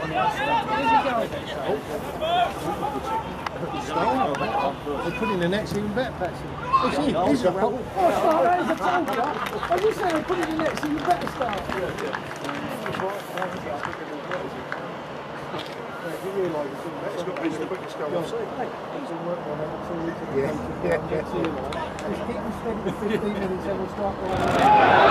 They're putting the nets even better, Patsy. He's a roll. Oh, that is a tanker. I just said they put it in the next, so you better start. It's got to be the quickest goal I've seen. Just keep them steady for 15 minutes and we'll start.